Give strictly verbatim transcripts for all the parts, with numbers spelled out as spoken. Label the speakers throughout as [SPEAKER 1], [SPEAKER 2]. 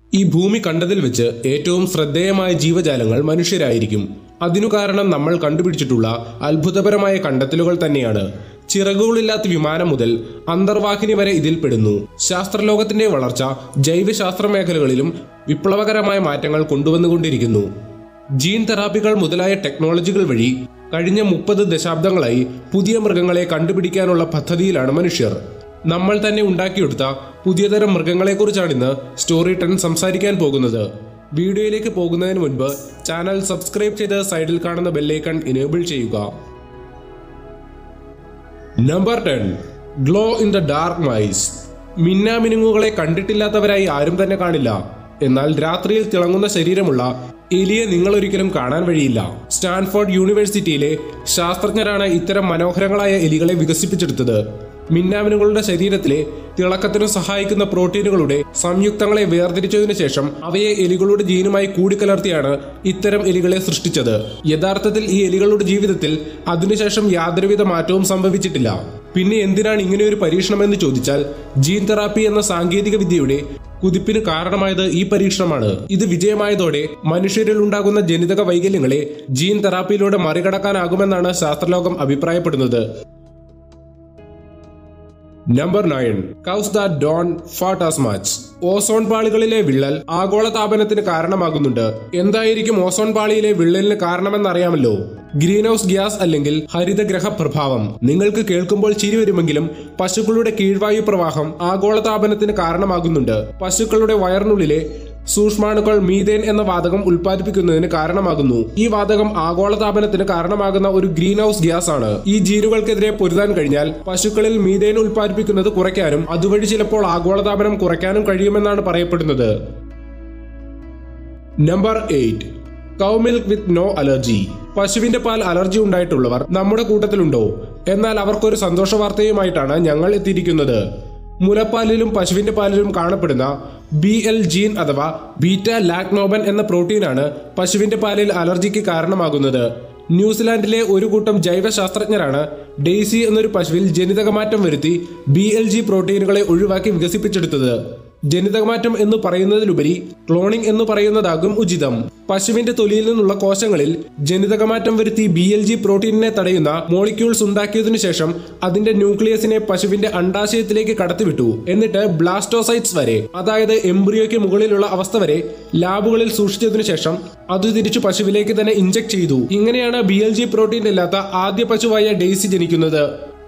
[SPEAKER 1] ഈ ഭൂമി കണ്ടതിൽ വെച്ച് ഏറ്റവും ശ്രദ്ധേയമായ ജീവജാലങ്ങൾ മനുഷ്യരായിരിക്കും. അതിനു കാരണം നമ്മൾ കണ്ടുപിടിച്ചിട്ടുള്ള അത്ഭുതപരമായ കണ്ടെത്തലുകൾ തന്നെയാണ്. ചിറകുകളില്ലാത്ത വിമാനം മുതൽ അന്തർവാഹിനി വരെ ഇതിൽപ്പെടുന്നു. ശാസ്ത്രലോകത്തിന്റെ വളർച്ച ജൈവശാസ്ത്ര മേഖലകളിലും വിപ്ലവകരമായ മാറ്റങ്ങൾ കൊണ്ടുവന്നുകൊണ്ടിരിക്കുന്നു. ജീൻ തെറാപ്പികൾ മുതലായ ടെക്നോളജികൾ വഴി കഴിഞ്ഞ മുപ്പത് ദശാബ്ദങ്ങളായി പുതിയ മൃഗങ്ങളെ കണ്ടുപിടിക്കാനുള്ള പദ്ധതിയിലാണ് മനുഷ്യർ. നമ്മൾ തന്നെ ഉണ്ടാക്കിയെടുത്ത പുതിയതരം മൃഗങ്ങളെക്കുറിച്ചാണിന്ന് സ്റ്റോറി ടെൻ സംസാരിക്കാൻ പോകുന്നത്. വീഡിയോയിലേക്ക് പോകുന്നതിന് മുൻപ് ചാനൽ സബ്സ്ക്രൈബ് ചെയ്ത് സൈഡിൽ കാണുന്ന ബെല്ലൈക്കൺ എനേബിൾ ചെയ്യുക. Number ten, glow in the dark mice. മിന്നാമിനുങ്ങുകളെ കണ്ടിട്ടില്ലാത്തവരായി ആരും തന്നെ കാണില്ല. എന്നാൽ രാത്രിയിൽ തിളങ്ങുന്ന ശരീരമുള്ള എലിയെ നിങ്ങൾ ഒരിക്കലും കാണാൻ വഴിയില്ല. സ്റ്റാൻഫോർഡ് യൂണിവേഴ്സിറ്റിയിലെ ശാസ്ത്രജ്ഞരാണ് ഇത്തരം മനോഹരങ്ങളായ എലികളെ വികസിപ്പിച്ചെടുത്തത്. മിന്നാമിനുകളുടെ ശരീരത്തിലെ തിളക്കത്തിന് സഹായിക്കുന്ന പ്രോട്ടീനുകളുടെ സംയുക്തങ്ങളെ വേർതിരിച്ചതിനു ശേഷം അവയെ എലികളുടെ ജീനുമായി കൂടിക്കലർത്തിയാണ് ഇത്തരം എലികളെ സൃഷ്ടിച്ചത്. യഥാർത്ഥത്തിൽ ഈ എലികളുടെ ജീവിതത്തിൽ അതിനുശേഷം യാതൊരുവിധ മാറ്റവും സംഭവിച്ചിട്ടില്ല. പിന്നെ എന്തിനാണ് ഇങ്ങനെയൊരു പരീക്ഷണമെന്ന് ചോദിച്ചാൽ, ജീൻ തെറാപ്പി എന്ന സാങ്കേതിക വിദ്യയുടെ കുതിപ്പിന് കാരണമായത് ഈ പരീക്ഷണമാണ്. ഇത് വിജയമായതോടെ മനുഷ്യരിൽ ഉണ്ടാകുന്ന ജനിതക വൈകല്യങ്ങളെ ജീൻ തെറാപ്പിയിലൂടെ മറികടക്കാനാകുമെന്നാണ് ശാസ്ത്രലോകം അഭിപ്രായപ്പെടുന്നത്. Number nine, cows that don't fart as much. Ozone പാളികളിലെ വിള്ളൽ ആഗോളതാപനത്തിന് കാരണമാകുന്നുണ്ട്. എന്തായിരിക്കും ഓസോൺ പാളിയിലെ വിള്ളലിന് കാരണമെന്നറിയാമല്ലോ. ഗ്രീൻ ഹൗസ് ഗ്യാസ് അല്ലെങ്കിൽ ഹരിതഗ്രഹ പ്രഭാവം. നിങ്ങൾക്ക് കേൾക്കുമ്പോൾ ചിരി വരുമെങ്കിലും പശുക്കളുടെ കീഴ്വായു പ്രവാഹം ആഗോളതാപനത്തിന് കാരണമാകുന്നുണ്ട്. പശുക്കളുടെ വയറിനുള്ളിലെ സൂക്ഷ്മാണുക്കൾ മീഥേൻ എന്ന വാതകം ഉൽപ്പാദിപ്പിക്കുന്നതിന് കാരണമാകുന്നു. ഈ വാതകം ആഗോളതാപനത്തിന് കാരണമാകുന്ന ഒരു ഗ്രീൻ ഹൗസ് ഗ്യാസ് ആണ്. ഈ ജീനുകൾക്കെതിരെ പൊരുതാൻ കഴിഞ്ഞാൽ പശുക്കളിൽ മീഥേൻ ഉൽപ്പാദിപ്പിക്കുന്നത് കുറയ്ക്കാനും അതുവഴി ചിലപ്പോൾ ആഗോളതാപനം കുറയ്ക്കാനും കഴിയുമെന്നാണ് പറയപ്പെടുന്നത്. Number eight, cow milk with no allergy. പശുവിന്റെ പാൽ അലർജി ഉണ്ടായിട്ടുള്ളവർ നമ്മുടെ കൂട്ടത്തിലുണ്ടോ? എന്നാൽ അവർക്കൊരു സന്തോഷ വാർത്തയുമായിട്ടാണ് ഞങ്ങൾ എത്തിയിരിക്കുന്നത്. മുലപ്പാലിലും പശുവിന്റെ പാലിലും കാണപ്പെടുന്ന ബി എൽ ജീൻ അഥവാ ബീറ്റ ലാക്നോബൻ എന്ന പ്രോട്ടീനാണ് പശുവിന്റെ പാലിൽ അലർജിക്ക് കാരണമാകുന്നത്. ന്യൂസിലാൻഡിലെ ഒരു കൂട്ടം ജൈവശാസ്ത്രജ്ഞരാണ് ഡെയ്സി എന്നൊരു പശുവിൽ ജനിതകമാറ്റം വരുത്തി ബി എൽ ജി പ്രോട്ടീനുകളെ ഒഴിവാക്കി വികസിപ്പിച്ചെടുത്തത്. ജനിതകമാറ്റം എന്ന് പറയുന്നതിലുപരി ക്ലോണിംഗ് എന്ന് പറയുന്നതാകും ഉചിതം. പശുവിന്റെ തൊലിയിൽ നിന്നുള്ള കോശങ്ങളിൽ ജനിതകമാറ്റം വരുത്തി ബി എൽ ജി പ്രോട്ടീനിനെ തടയുന്ന മോളിക്യൂൾസ് ഉണ്ടാക്കിയതിനു ശേഷം അതിന്റെ ന്യൂക്ലിയസിനെ പശുവിന്റെ അണ്ടാശയത്തിലേക്ക് കടത്തിവിട്ടു. എന്നിട്ട് ബ്ലാസ്റ്റോസൈറ്റ്സ് വരെ, അതായത് എംബ്രിയോയ്ക്ക് മുകളിലുള്ള അവസ്ഥ വരെ ലാബുകളിൽ സൂക്ഷിച്ചതിനു ശേഷം അത് തിരിച്ചു പശുവിലേക്ക് തന്നെ ഇഞ്ചക്ട് ചെയ്തു. ഇങ്ങനെയാണ് ബി എൽ ജി പ്രോട്ടീൻ ഇല്ലാത്ത ആദ്യ പശുവായ ഡെയ്സി ജനിക്കുന്നത്.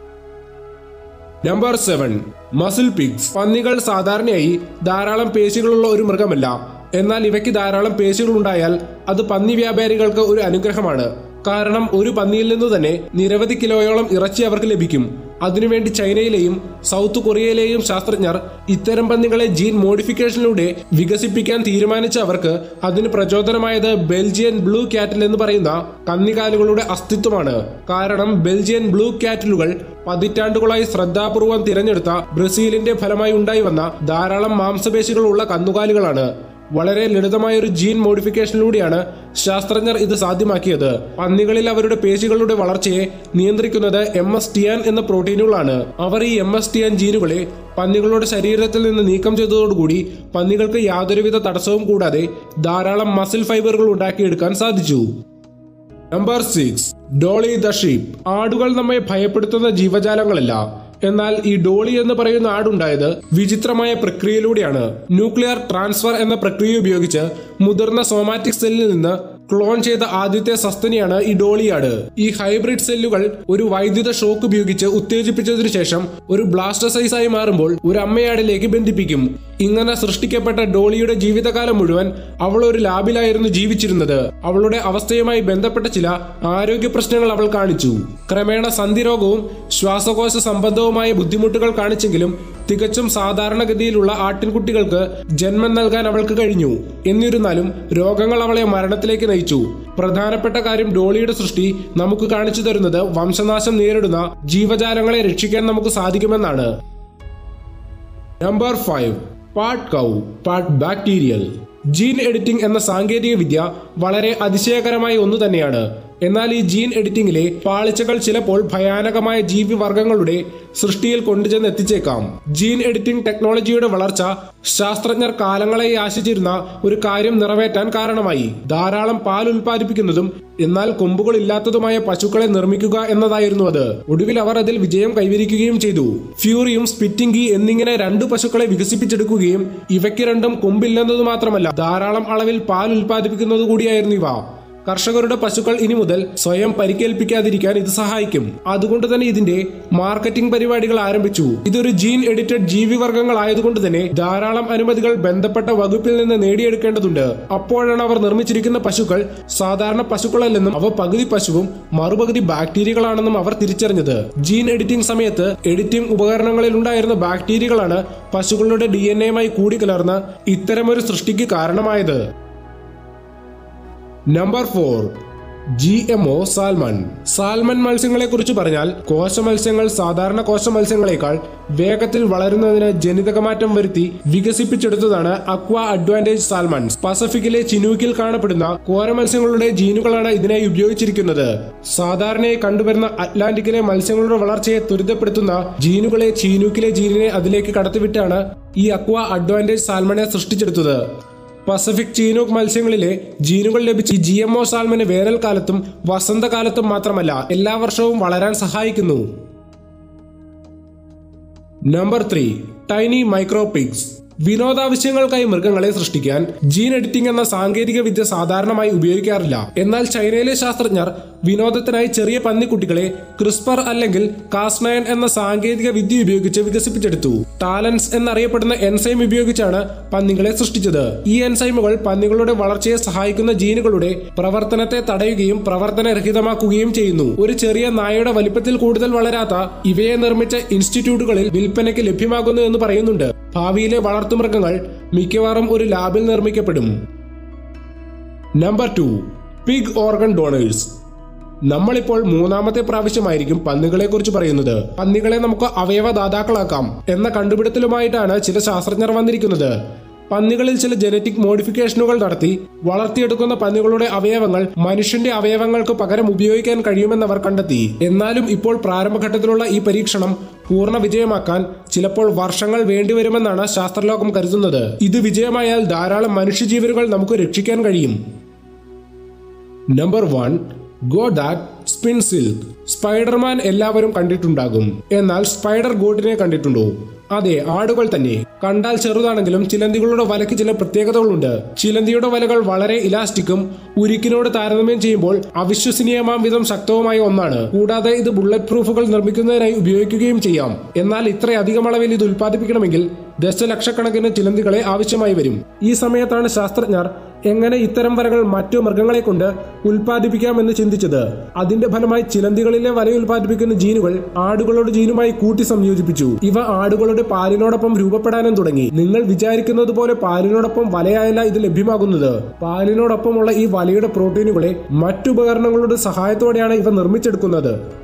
[SPEAKER 1] Number seven, muscle pigs. പന്നികൾ സാധാരണയായി ധാരാളം പേശികളുള്ള ഒരു മൃഗമല്ല. എന്നാൽ ഇവയ്ക്ക് ധാരാളം പേശികൾ ഉണ്ടായാൽ അത് പന്നി വ്യാപാരികൾക്ക് ഒരു അനുഗ്രഹമാണ്. കാരണം ഒരു പന്നിയിൽ നിന്നു തന്നെ നിരവധി കിലോയോളം ഇറച്ചി അവർക്ക് ലഭിക്കും. അതിനുവേണ്ടി ചൈനയിലെയും സൗത്ത് കൊറിയയിലെയും ശാസ്ത്രജ്ഞർ ഇത്തരം പന്നികളെ ജീൻ മോഡിഫിക്കേഷനിലൂടെ വികസിപ്പിക്കാൻ തീരുമാനിച്ച അവർക്ക് അതിന് പ്രചോദനമായത് ബെൽജിയൻ ബ്ലൂ ക്യാറ്റിൽ എന്ന് പറയുന്ന കന്നികാലുകളുടെ അസ്തിത്വമാണ്. കാരണം ബെൽജിയൻ ബ്ലൂ ക്യാറ്റിലുകൾ പതിറ്റാണ്ടുകളായി ശ്രദ്ധാപൂർവം തിരഞ്ഞെടുത്ത ബ്രസീലിന്റെ ഫലമായി ഉണ്ടായി വന്ന ധാരാളം മാംസപേശികളുള്ള കന്നുകാലികളാണ്. വളരെ ലളിതമായ ഒരു ജീൻ മോഡിഫിക്കേഷനിലൂടെയാണ് ശാസ്ത്രജ്ഞർ ഇത് സാധ്യമാക്കിയത്. പന്നികളിൽ അവരുടെ പേശികളുടെ വളർച്ചയെ നിയന്ത്രിക്കുന്നത് എം എസ് ടി ആൻ എന്ന പ്രോട്ടീനുകളാണ്. അവർ ഈ എം എസ് ടി ആൻ ജീനുകളെ പന്നികളുടെ ശരീരത്തിൽ നിന്ന് നീക്കം ചെയ്തതോടുകൂടി പന്നികൾക്ക് യാതൊരുവിധ തടസ്സവും കൂടാതെ ധാരാളം മസിൽ ഫൈബറുകൾ ഉണ്ടാക്കിയെടുക്കാൻ സാധിച്ചു. Number six, Dolly the sheep. ആടുകൾ നമ്മെ ഭയപ്പെടുത്തുന്ന ജീവജാലങ്ങളല്ല. എന്നാൽ ഈ ഡോളി എന്ന് പറയുന്ന ആടുണ്ടായത് വിചിത്രമായ പ്രക്രിയയിലൂടെയാണ്. ന്യൂക്ലിയർ ട്രാൻസ്ഫർ എന്ന പ്രക്രിയ ഉപയോഗിച്ച് മുതിർന്ന സോമാറ്റിക് സെല്ലിൽ നിന്ന് ക്ലോൺ ചെയ്ത ആദ്യത്തെ സസ്തനിയാണ് ഈ ഡോളിയാട്. ഈ ഹൈബ്രിഡ് സെല്ലുകൾ ഒരു വൈദ്യുത ഷോക്ക് ഉപയോഗിച്ച് ഉത്തേജിപ്പിച്ചതിനു ശേഷം ഒരു ബ്ലാസ്റ്റോസൈസായി മാറുമ്പോൾ ഒരു അമ്മയാടിലേക്ക് ബന്ധിപ്പിക്കും. ഇങ്ങനെ സൃഷ്ടിക്കപ്പെട്ട ഡോളിയുടെ ജീവിതകാലം മുഴുവൻ അവൾ ഒരു ലാബിലായിരുന്നു ജീവിച്ചിരുന്നത്. അവളുടെ അവസ്ഥയുമായി ബന്ധപ്പെട്ട ചില ആരോഗ്യ പ്രശ്നങ്ങൾ അവൾ കാണിച്ചു. ക്രമേണ സന്ധിരോഗവും ശ്വാസകോശ സംബന്ധവുമായ ബുദ്ധിമുട്ടുകൾ കാണിച്ചെങ്കിലും തികച്ചും സാധാരണഗതിയിലുള്ള ആട്ടിൻകുട്ടികൾക്ക് ജന്മം നൽകാൻ അവൾക്ക് കഴിഞ്ഞു. എന്നിരുന്നാലും രോഗങ്ങൾ അവളെ മരണത്തിലേക്ക് നയിച്ചു. പ്രധാനപ്പെട്ട കാര്യം ഡോളിയുടെ സൃഷ്ടി നമുക്ക് കാണിച്ചു തരുന്നത് വംശനാശം നേരിടുന്ന ജീവജാലങ്ങളെ രക്ഷിക്കാൻ നമുക്ക് സാധിക്കുമെന്നാണ്. Number five, part cow part bacterial. Gene editing എന്ന സാങ്കേതിക വിദ്യ വളരെ അതിശയകരമായ ഒന്നു തന്നെയാണ്. എന്നാൽ ഈ ജീൻ എഡിറ്റിംഗിലെ പാളിച്ചകൾ ചിലപ്പോൾ ഭയാനകമായ ജീവിവർഗങ്ങളുടെ സൃഷ്ടിയിൽ കൊണ്ടുചെന്ന് എത്തിച്ചേക്കാം. ജീൻ എഡിറ്റിംഗ് ടെക്നോളജിയുടെ വളർച്ച ശാസ്ത്രജ്ഞർ കാലങ്ങളായി ആശിച്ചിരുന്ന ഒരു കാര്യം നിറവേറ്റാൻ കാരണമായി. ധാരാളം പാൽ ഉൽപ്പാദിപ്പിക്കുന്നതും എന്നാൽ കൊമ്പുകളില്ലാത്തതുമായ പശുക്കളെ നിർമ്മിക്കുക എന്നതായിരുന്നു അത്. ഒടുവിൽ അവർ അതിൽ വിജയം കൈവരിക്കുകയും ചെയ്തു. ഫ്യൂറിയും സ്പിറ്റിംഗി എന്നിങ്ങനെ രണ്ടു പശുക്കളെ വികസിപ്പിച്ചെടുക്കുകയും ഇവയ്ക്ക് രണ്ടും കൊമ്പില്ലെന്നത് മാത്രമല്ല ധാരാളം അളവിൽ പാൽ ഉൽപ്പാദിപ്പിക്കുന്നത് കൂടിയായിരുന്നു ഇവ. കർഷകരുടെ പശുക്കൾ ഇനി മുതൽ സ്വയം പരിക്കേൽപ്പിക്കാതിരിക്കാൻ ഇത് സഹായിക്കും. അതുകൊണ്ട് തന്നെ ഇതിന്റെ മാർക്കറ്റിംഗ് പരിപാടികൾ ആരംഭിച്ചു. ഇതൊരു ജീൻ എഡിറ്റഡ് ജീവിവർഗങ്ങളായതുകൊണ്ട് തന്നെ ധാരാളം അനുമതികൾ ബന്ധപ്പെട്ട വകുപ്പിൽ നിന്ന് നേടിയെടുക്കേണ്ടതുണ്ട്. അപ്പോഴാണ് അവർ നിർമ്മിച്ചിരിക്കുന്ന പശുക്കൾ സാധാരണ പശുക്കളല്ലെന്നും അവ പകുതി പശുവും മറുപകുതി ബാക്ടീരിയകളാണെന്നും അവർ തിരിച്ചറിഞ്ഞത്. ജീൻ എഡിറ്റിംഗ് സമയത്ത് എഡിറ്റിംഗ് ഉപകരണങ്ങളിൽ ഉണ്ടായിരുന്ന ബാക്ടീരിയകളാണ് പശുക്കളുടെ ഡി എൻ എയുമായി കൂടിക്കലർന്ന് ഇത്തരമൊരു സൃഷ്ടിക്ക് കാരണമായത്. Number four, G M O salmon. Salmon മത്സ്യങ്ങളെ കുറിച്ച് പറഞ്ഞാൽ കോശ മത്സ്യങ്ങൾ സാധാരണ കോശ മത്സ്യങ്ങളെക്കാൾ വേഗത്തിൽ വളരുന്നതിന് ജനിതകമാറ്റം വരുത്തി വികസിപ്പിച്ചെടുത്തതാണ് അക്വ അഡ്വാൻറ്റേജ് സാൽമൺസ്. പസഫിക്കിലെ ചിനൂക്കിൽ കാണപ്പെടുന്ന കോര മത്സ്യങ്ങളുടെ ജീനുകളാണ് ഇതിനായി ഉപയോഗിച്ചിരിക്കുന്നത്. സാധാരണയായി കണ്ടുവരുന്ന അറ്റ്ലാന്റിക്കിലെ മത്സ്യങ്ങളുടെ വളർച്ചയെ ത്വരിതപ്പെടുത്തുന്ന ജീനുകളെ ചീനൂക്കിലെ ജീനിനെ അതിലേക്ക് കടത്തിവിട്ടാണ് ഈ അക്വ അഡ്വാൻറ്റേജ് സാൽമണെ സൃഷ്ടിച്ചെടുത്തത്. പസഫിക് ചീനൂക്ക് മത്സ്യങ്ങളിലെ ജീനുകൾ ലഭിച്ച ജി എം ഒ സാൽമന് വേനൽക്കാലത്തും വസന്തകാലത്തും മാത്രമല്ല എല്ലാ വർഷവും വളരാൻ സഹായിക്കുന്നു. Number three, tiny micro pigs. വിനോദാവശ്യങ്ങൾക്കായി മൃഗങ്ങളെ സൃഷ്ടിക്കാൻ ജീൻ എഡിറ്റിംഗ് എന്ന സാങ്കേതിക വിദ്യ സാധാരണമായി ഉപയോഗിക്കാറില്ല. എന്നാൽ ചൈനയിലെ ശാസ്ത്രജ്ഞർ വിനോദത്തിനായി ചെറിയ പന്നിക്കുട്ടികളെ ക്രിസ്പർ അല്ലെങ്കിൽ കാസ് നയൻ എന്ന സാങ്കേതിക വിദ്യ ഉപയോഗിച്ച് വികസിപ്പിച്ചെടുത്തു. ടാലൻസ് എന്നറിയപ്പെടുന്ന എൻസൈം ഉപയോഗിച്ചാണ് പന്നികളെ സൃഷ്ടിച്ചത്. ഈ എൻസൈമുകൾ പന്നികളുടെ വളർച്ചയെ സഹായിക്കുന്ന ജീനുകളുടെ പ്രവർത്തനത്തെ തടയുകയും പ്രവർത്തനരഹിതമാക്കുകയും ചെയ്യുന്നു. ഒരു ചെറിയ നായയുടെ വലിപ്പത്തിൽ കൂടുതൽ വളരാത്ത ഇവയെ നിർമ്മിച്ച ഇൻസ്റ്റിറ്റ്യൂട്ടുകളിൽ വിൽപ്പനയ്ക്ക് ലഭ്യമാകുന്നു എന്ന് പറയുന്നുണ്ട്. ഭാവിയിലെ വളർത്തുമൃഗങ്ങൾ മിക്കവാറും ഒരു ലാബിൽ നിർമ്മിക്കപ്പെടും. Number two, pig organ donors. നമ്മളിപ്പോൾ മൂന്നാമത്തെ പ്രാവശ്യമായിരിക്കും പന്നികളെ കുറിച്ച് പറയുന്നത്. പന്നികളെ നമുക്ക് അവയവദാതാക്കളാക്കാം എന്ന കണ്ടുപിടുത്തലുമായിട്ടാണ് ചില ശാസ്ത്രജ്ഞർ വന്നിരിക്കുന്നത്. പന്നികളിൽ ചില ജനറ്റിക് മോഡിഫിക്കേഷനുകൾ നടത്തി വളർത്തിയെടുക്കുന്ന പന്നികളുടെ അവയവങ്ങൾ മനുഷ്യന്റെ അവയവങ്ങൾക്ക് പകരം ഉപയോഗിക്കാൻ കഴിയുമെന്നവർ കണ്ടെത്തി. എന്നാലും ഇപ്പോൾ പ്രാരംഭഘട്ടത്തിലുള്ള ഈ പരീക്ഷണം പൂർണ്ണ വിജയമാക്കാൻ ചിലപ്പോൾ വർഷങ്ങൾ വേണ്ടിവരുമെന്നാണ് ശാസ്ത്രലോകം കരുതുന്നത്. ഇത് വിജയമായാൽ ധാരാളം മനുഷ്യജീവനുകൾ നമുക്ക് രക്ഷിക്കാൻ കഴിയും. Number one, goat that spin silk. Spiderman എല്ലാവരും കണ്ടിട്ടുണ്ടാകും. എന്നാൽ സ്പൈഡർ ഗോട്ടിനെ കണ്ടിട്ടുണ്ടോ? അതെ, ആടുകൾ തന്നെ. കണ്ടാൽ ചെറുതാണെങ്കിലും ചിലന്തികളുടെ വലയ്ക്ക് ചില പ്രത്യേകതകളുണ്ട്. ചിലന്തിയുടെ വലകൾ വളരെ ഇലാസ്റ്റിക്കും ഉരുക്കിനോട് താരതമ്യം ചെയ്യുമ്പോൾ അവിശ്വസനീയമാം വിധം ശക്തവുമായ ഒന്നാണ്. കൂടാതെ ഇത് ബുള്ളറ്റ് പ്രൂഫുകൾ നിർമ്മിക്കുന്നതിനായി ഉപയോഗിക്കുകയും ചെയ്യാം. എന്നാൽ ഇത്രയധികം അളവിൽ ഇത് ഉൽപ്പാദിപ്പിക്കണമെങ്കിൽ ദശലക്ഷക്കണക്കിന് ചിലന്തികളെ ആവശ്യമായി വരും. ഈ സമയത്താണ് ശാസ്ത്രജ്ഞർ എങ്ങനെ ഇത്തരം വലകൾ മറ്റു മൃഗങ്ങളെ കൊണ്ട് ഉൽപ്പാദിപ്പിക്കാമെന്ന് ചിന്തിച്ചത്. അതിന്റെ ഫലമായി ചിലന്തികളിലെ വല ഉൽപ്പാദിപ്പിക്കുന്ന ജീനുകൾ ആടുകളുടെ ജീനുമായി കൂട്ടി സംയോജിപ്പിച്ചു. ഇവ ആടുകളുടെ പാലിനോടൊപ്പം രൂപപ്പെടാനും തുടങ്ങി. നിങ്ങൾ വിചാരിക്കുന്നത് പോലെ പാലിനോടൊപ്പം വലയായല്ല ഇത് ലഭ്യമാകുന്നത്. പാലിനോടൊപ്പമുള്ള ഈ വലയുടെ പ്രോട്ടീനുകളെ മറ്റുപകരണങ്ങളുടെ സഹായത്തോടെയാണ് ഇവ നിർമ്മിച്ചെടുക്കുന്നത്.